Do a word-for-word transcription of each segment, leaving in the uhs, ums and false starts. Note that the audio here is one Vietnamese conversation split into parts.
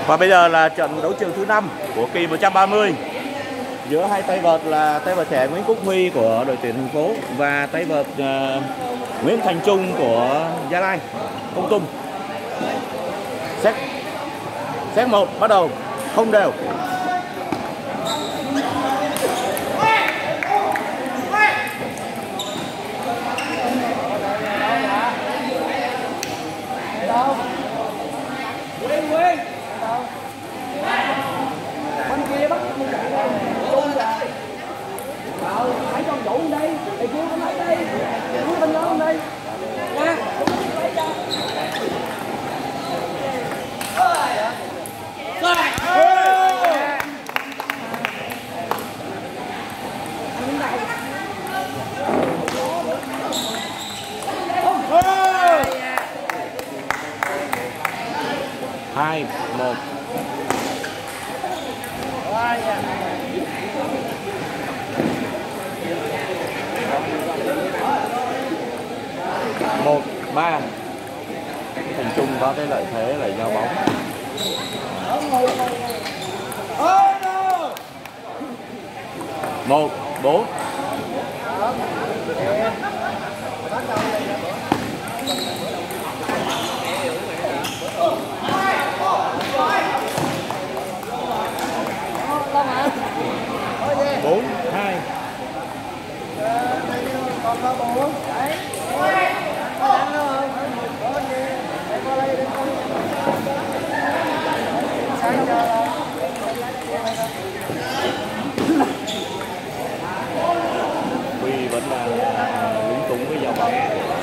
Và bây giờ là trận đấu trường thứ năm của kỳ một trăm ba mươi giữa hai tay vợt là tay vợt trẻ Nguyễn Quốc Huy của đội tuyển thành phố và tay vợt uh, Nguyễn Thành Trung của Gia Lai Công Tum. Set set một bắt đầu không đều. Hai một. Một ba. Thành Trung có cái lợi thế là giao bóng. Một bốn. Bốn hai. Huy vẫn là lúng túng với giao bóng.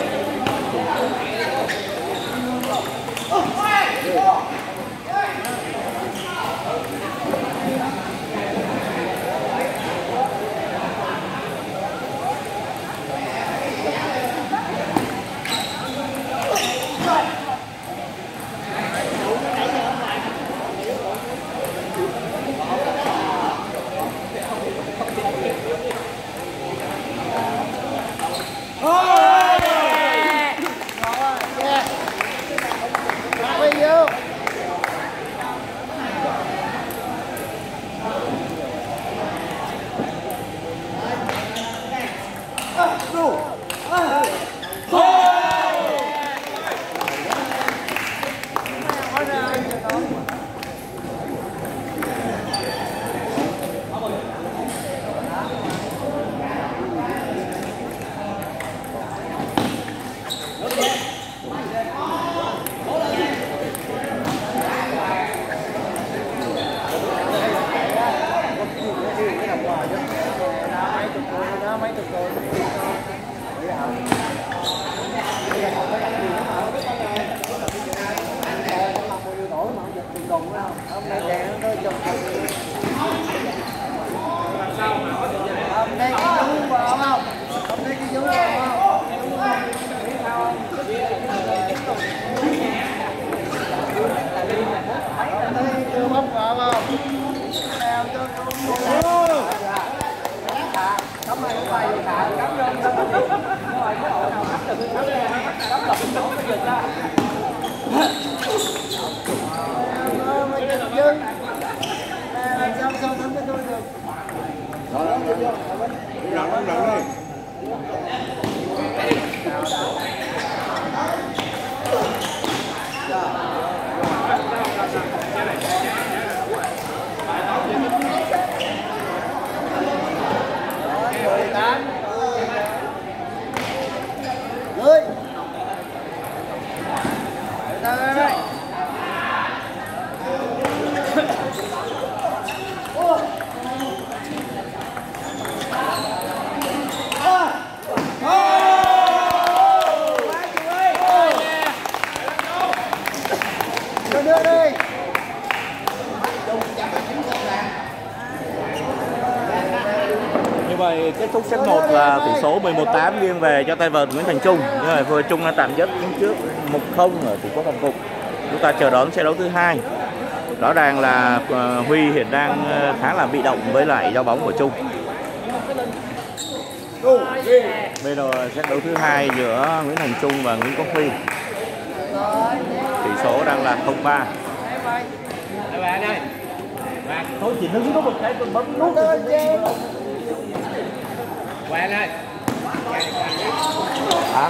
Như vậy kết thúc set một là tỷ số mười một tám nghiêng về cho tay vợt Nguyễn Thành Trung. Như vậy vừa Trung đã tạm dứt trước một không ở tỷ số toàn cục. Chúng ta chờ đón set đấu thứ hai. Rõ ràng là Huy hiện đang khá là bị động với lại giao bóng của Trung. Bây giờ set đấu thứ hai giữa Nguyễn Thành Trung và Nguyễn Quốc Huy. Tỷ số đang là không ba. Thôi chỉ đứng có một cái tôi bấm nút Quẹt ơi. hả?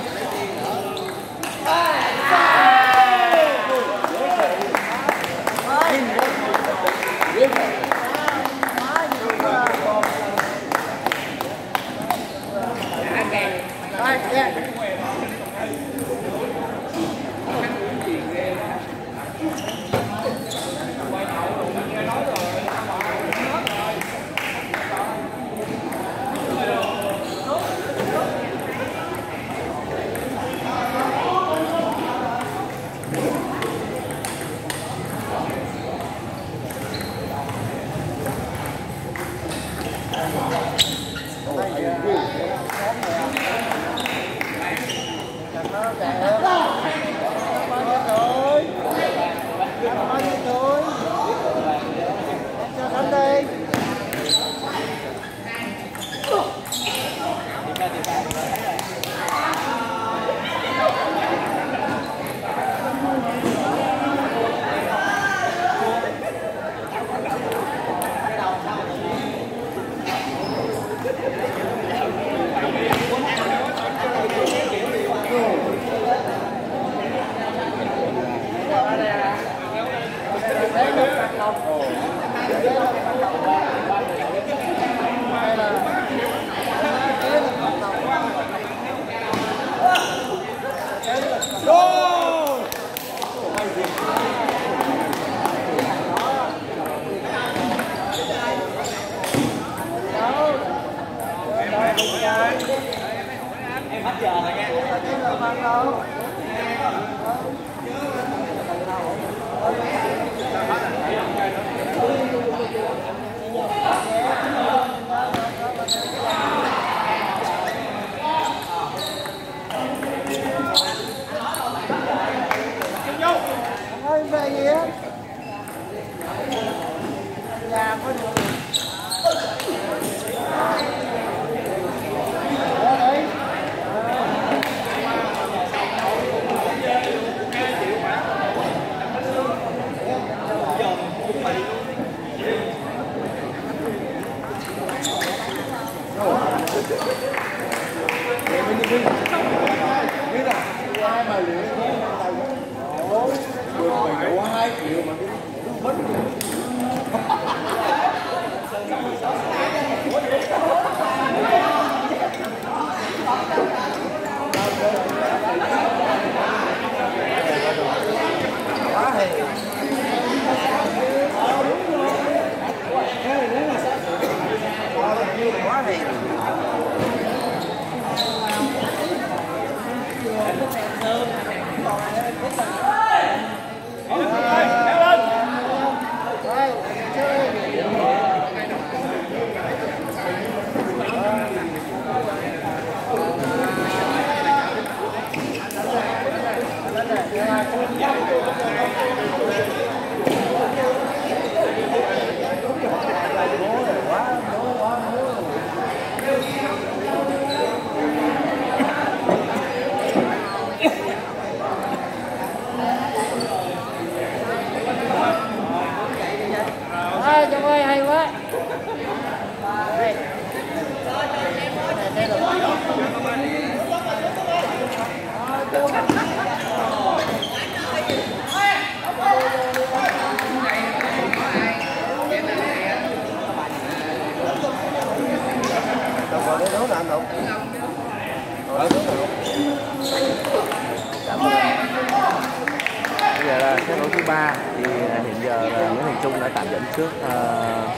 Bây giờ là set đấu thứ ba thì hiện giờ là Nguyễn Thành Trung đã tạm dẫn trước uh,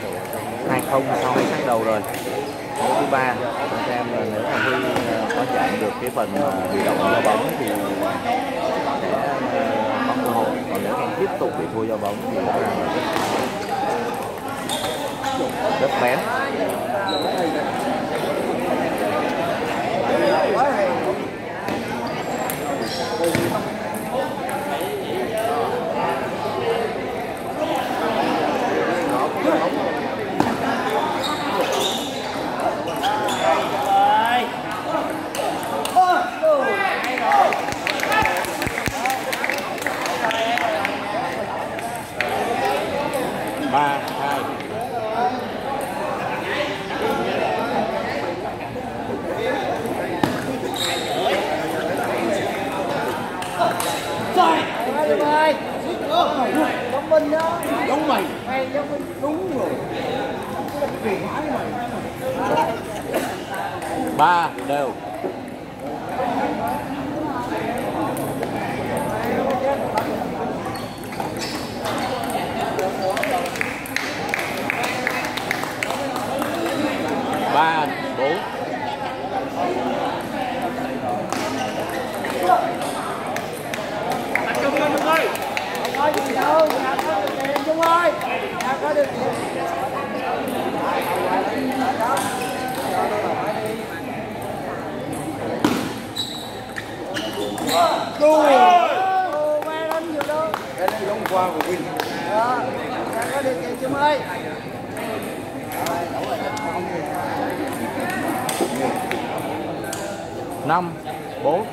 hai không sau hai set đầu rồi. Đấu thứ ba xem là nếu mà Huy uh, có chạm được cái phần uh, bị động do bóng thì sẽ uh, có cơ hội, còn nếu anh tiếp tục bị thua do bóng thì rõ ràng là rất, rất bén. Ba hai Vinh đó. Đúng mày. Hay giáo Vinh. Đúng rồi. Ba đều. Ba bốn. Có gì đâu, nhà có điều kiện Trung ơi. Nhà có điều kiện. Đúng rồi. Ô, quen lắm nhiều đâu. Cái này giống qua của Vinh. Đó, nhà có điều kiện Trung ơi. Năm bốn.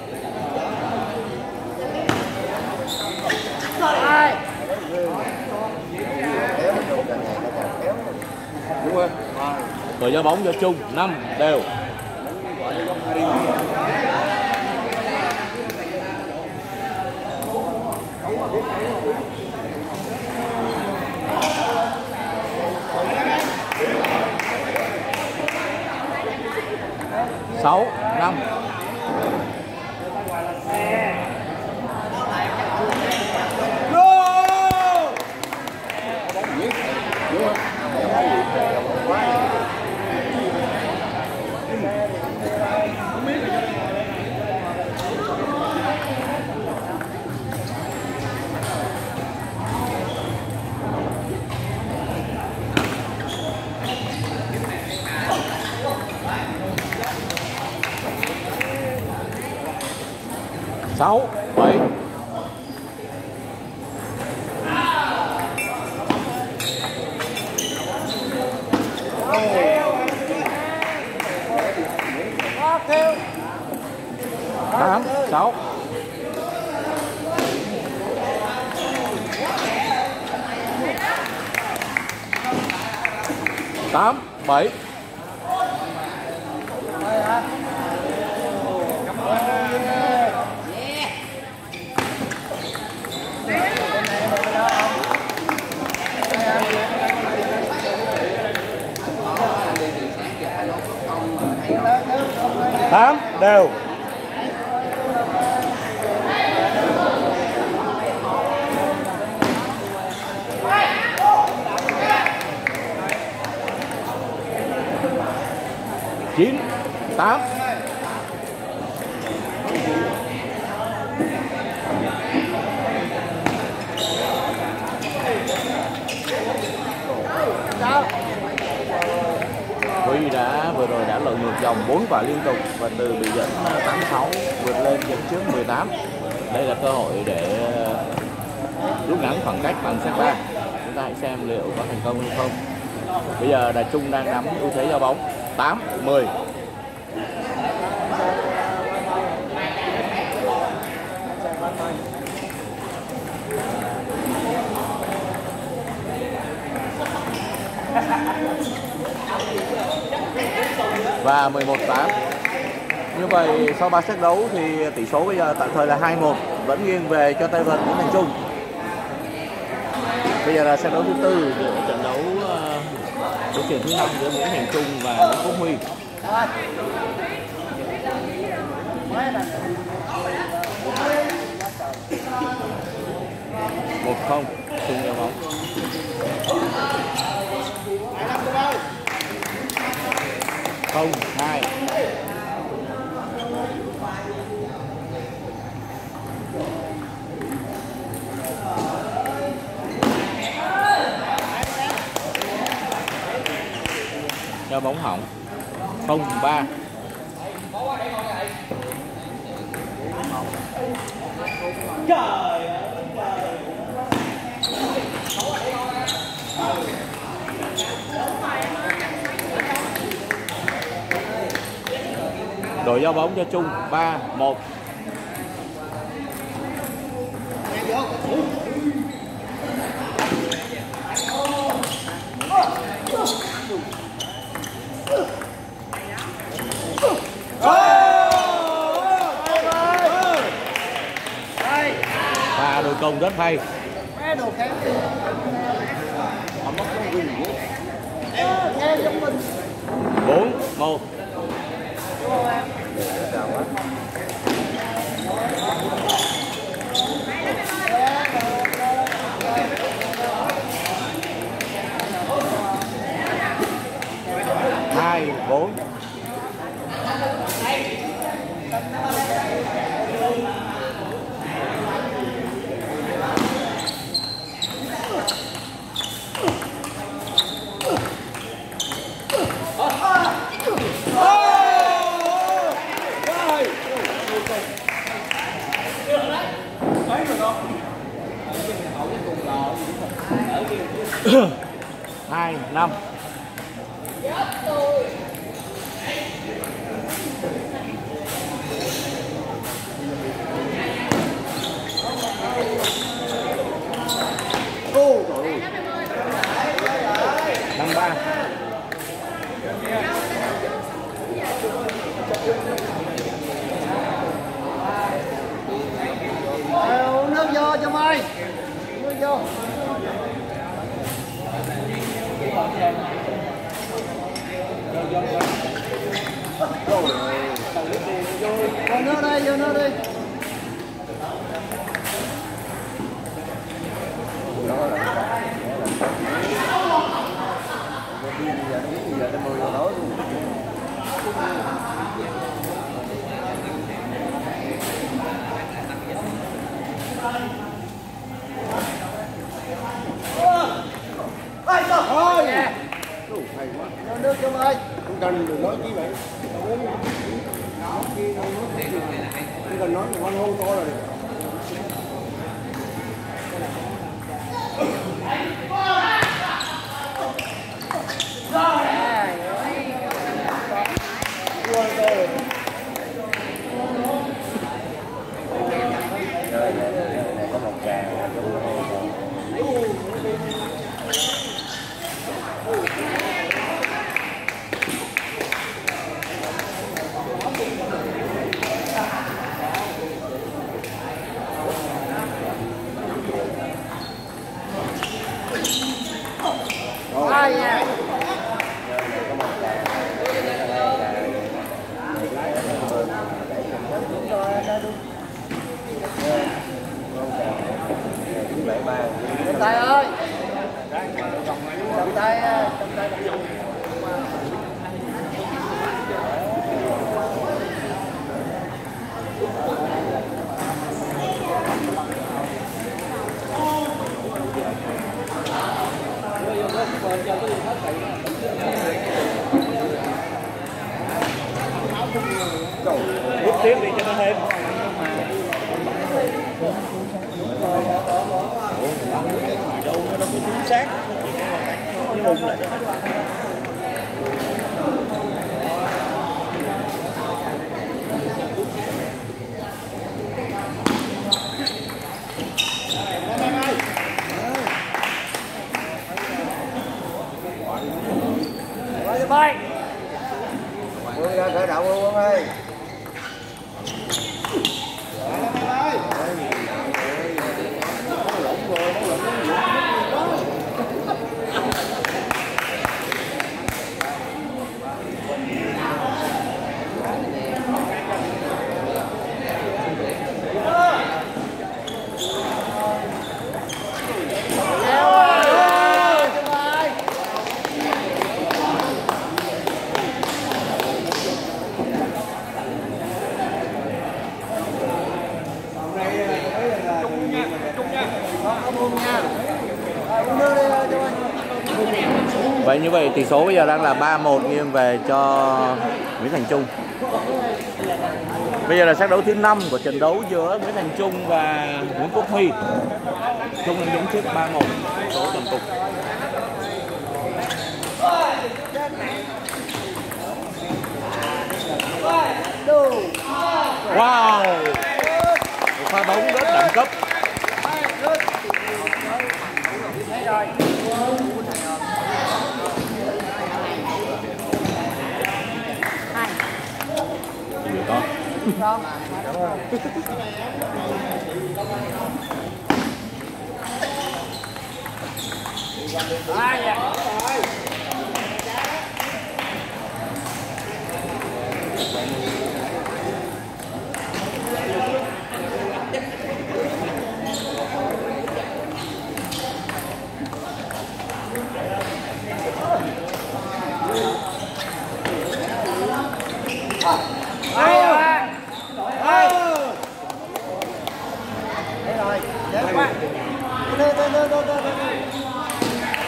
Hai. Đúng rồi. Rồi giao bóng cho Trung. Năm đều. Sáu năm. Sáu bảy. Tám sáu. Tám bảy. Tám đều. Chín tám. Huy đã vừa rồi đã lội ngược dòng bốn quả liên tục và từ bị dẫn tám sáu vượt lên dẫn trước mười tám. Đây là cơ hội để rút ngắn khoảng cách bằng set ba. Chúng ta hãy xem liệu có thành công hay không. Bây giờ Đài Trung đang nắm ưu thế giao bóng tám mười. Và mười một tám. Như vậy sau ba set đấu thì tỷ số bây giờ tạm thời là hai một, vẫn nghiêng về cho tay vợt Nguyễn Thành Trung. Bây giờ là set đấu thứ tư giữa trận đấu đối chiến thứ năm giữa Nguyễn Thành Trung và Nguyễn Quốc Huy. Một không, Trung giao bóng. Không hai. Cho bóng hỏng. Không ba. Trời ơi. Đội giao bóng cho Trung ba một. Và đội công rất hay. Cô. Hai bốn. Hai năm. Năm ba. Uống nước vô cho mày. Nước vô. Vô nước đây, vô nước đi. Thôi. Vô nước cho mày. Không cần đừng nói gì vậy. Không cần nói ngon hôn to là được. Có một trà. Ai nha. Cầm tay ơi. Cầm tay, cầm tay. Rút tiếp đi cho nó thêm. Đâu nó đâu có chính xác. Nó mùng lại. Rồi cho bay. Quân ra khởi động luôn ơi. Vậy như vậy tỷ số bây giờ đang là ba một nghiêng về cho Nguyễn Thành Trung. Bây giờ là set đấu thứ năm của trận đấu giữa Nguyễn Thành Trung và Nguyễn Quốc Huy. Trung đang dẫn trước ba một số toàn cục. Wow, một pha bóng rất đẳng cấp.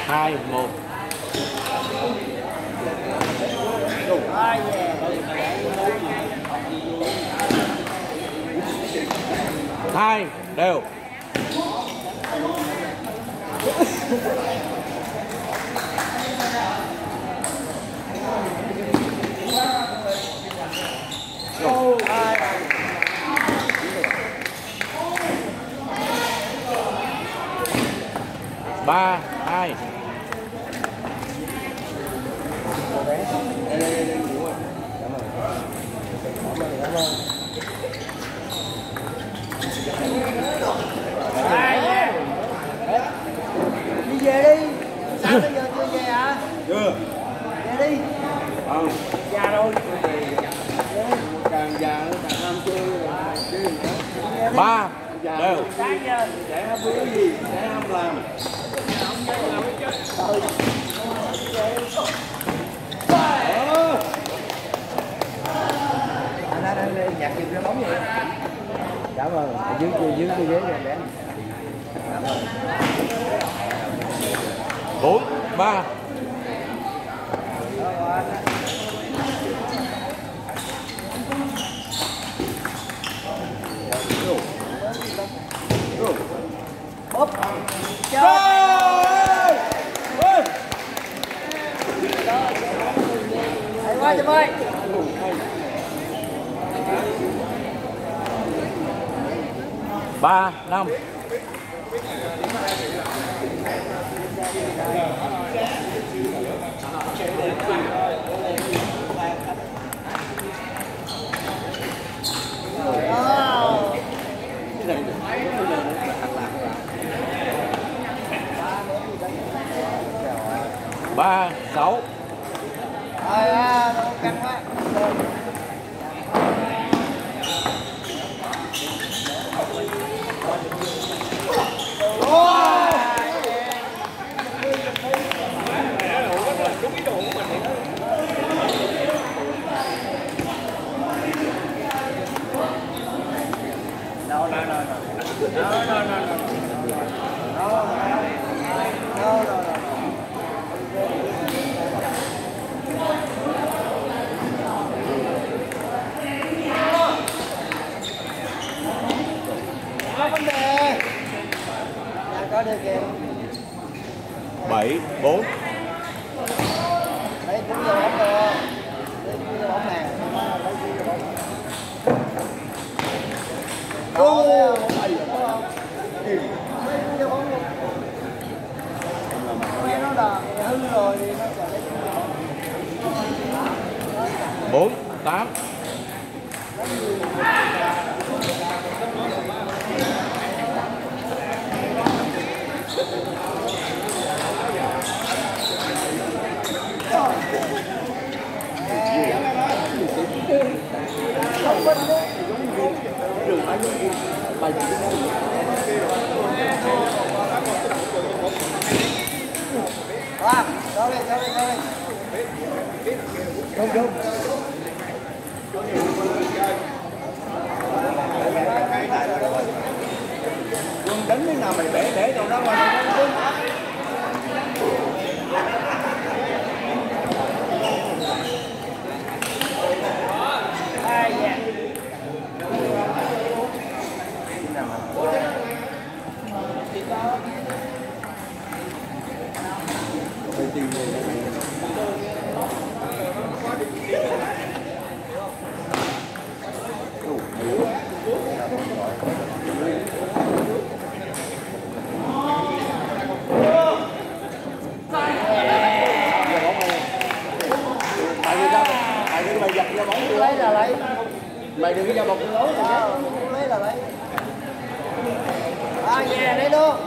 hai một. Hai đều. Ba hai. Đi về đi. Sao bây giờ chưa về hả? Chưa. Về đi. Không. Già rồi. Càng già nó càng ham chơi rồi. Ba đều. Trẻ ham cái gì? Trẻ ham làm. Anh đang lên nhặt giùm ra bóng vậy. Cảm ơn. Dưới dưới dưới ghế này để. Bốn ba. Bóp. Chơi. Hay quá Trâm ơi. Ba năm. Ba sáu. Rồi à, căng quá. No, no, no, no. No, no, no, no. No, no, no, no. Có vấn đề. Dạ, có điều kiện. Bảy bốn. Đấy, cũng vô bóng được. Đấy, cũng vô bóng nè. Ô, vô bóng luôn. Nghe nó là hư rồi thì nó sẽ Bốn tám. Wow, sorry, sorry, sorry. Đúng, đúng. Quân đánh cái nào mày bẻ bẻ đâu đó mà quân. À, dạ. Mày giật ra bóng Lấy là lấy. mày đừng có ra bóng lố rồi Đó, muốn lấy là lấy. À, về đây luôn.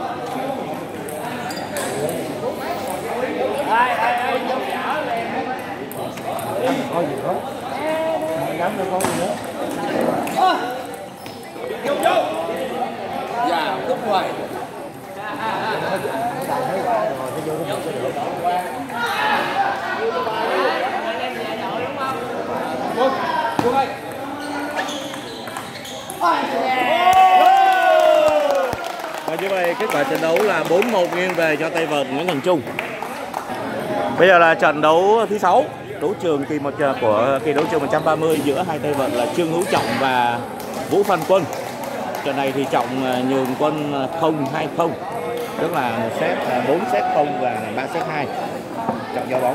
Ai, ai, ai, vô trả liền. Có gì đó. Nắm được con gì nữa. vô vô dạ cúp hoài Quân, Quân ơi. Và như vậy kết quả trận đấu là bốn một nghiêng về cho tay vợt Nguyễn Thành Trung. Bây giờ là trận đấu thứ sáu, đấu trường kỳ một của kỳ đấu trường một trăm ba mươi giữa hai tay vợt là Trương Hữu Trọng và Vũ Văn Quân. Trận này thì Trọng nhường Quân không hai không, tức là một set bốn set không và ba set hai. Trọng giao bóng.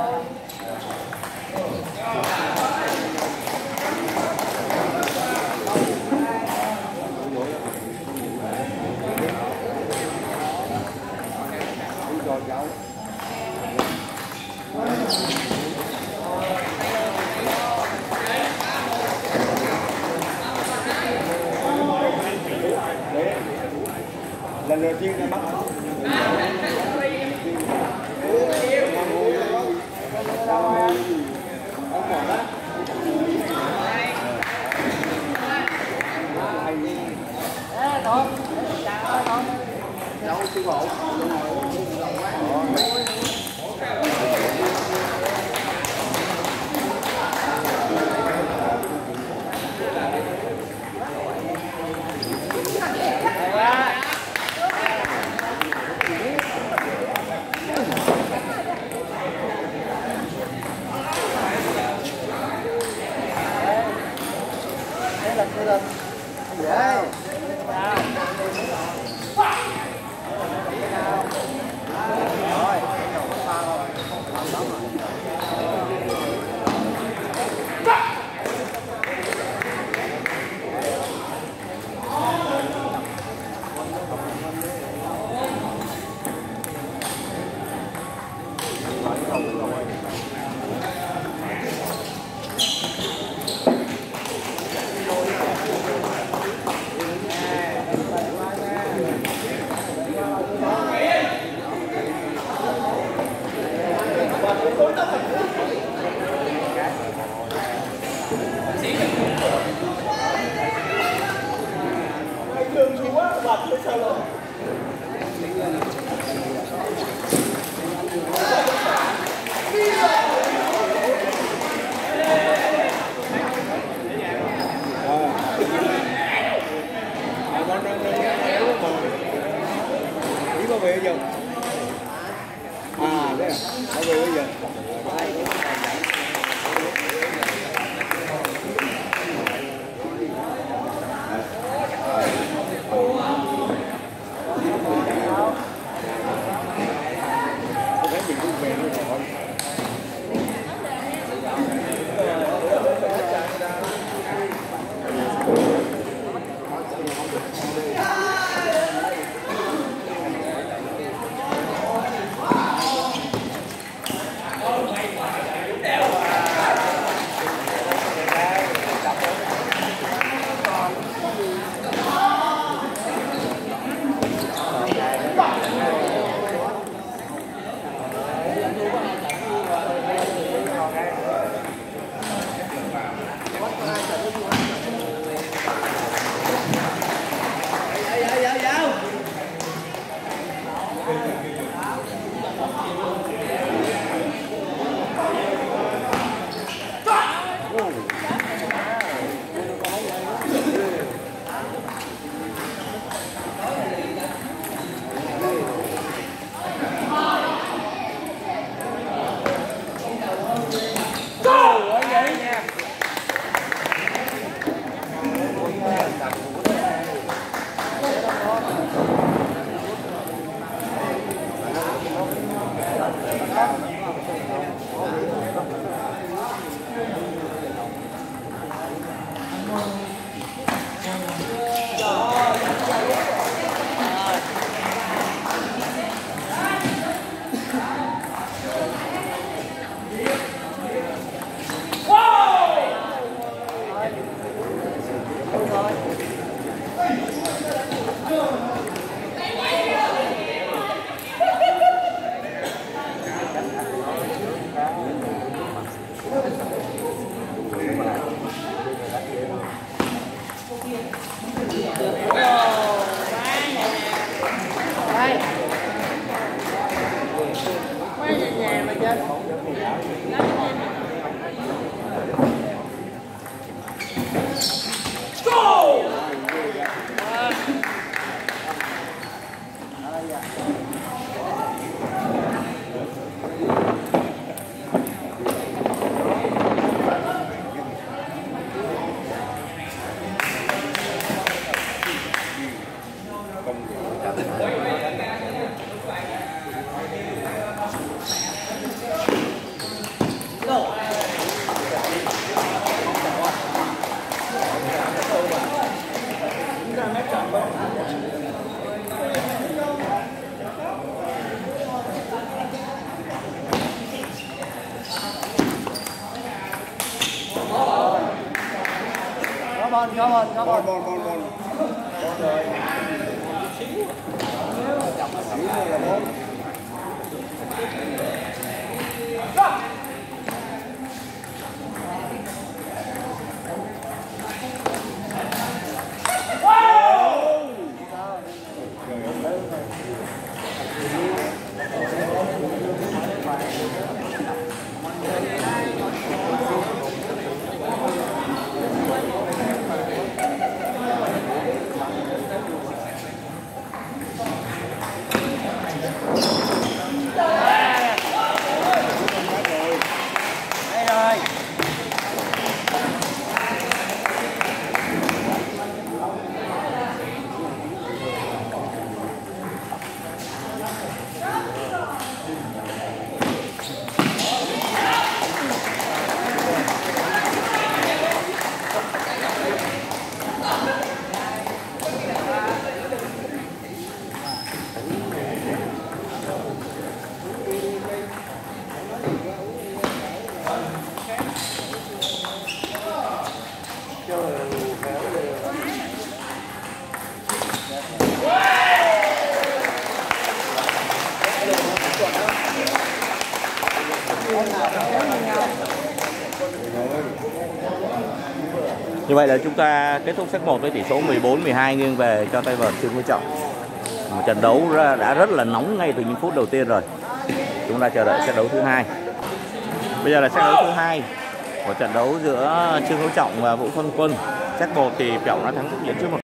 Lần đầu tiên em bắt bon, có bon, có Bon, bon. bon, bon, bon. Đây rồi. Như vậy là chúng ta kết thúc set một với tỷ số mười bốn mười hai nghiêng về cho tay vợt Trương Hữu Trọng. Một trận đấu đã rất là nóng ngay từ những phút đầu tiên rồi. Chúng ta chờ đợi set đấu thứ hai. Bây giờ là set đấu thứ hai của trận đấu giữa Trương Hữu Trọng và Vũ Văn Quân. Set một thì Trọng đã thắng tiếp diễn trước một